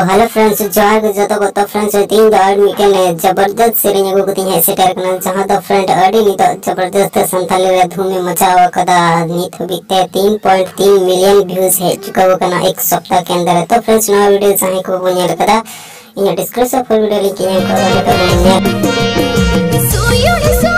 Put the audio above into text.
Hello friends जोहार के जो तो फ्रेंड्स तीन दो मिकन जबरदस्त सेरेंज को कती है सेटर कना जहां तो फ्रेंड अडी नी तो जबरदस्त संथाली रे धूम में मचावा कदा नीत बिकते 3.3 मिलियन व्यूज है चुका वो कना एक सप्ताह के अंदर है। तो फ्रेंड्स नया वीडियो चाहे को बोनिया कदा in description full video link है को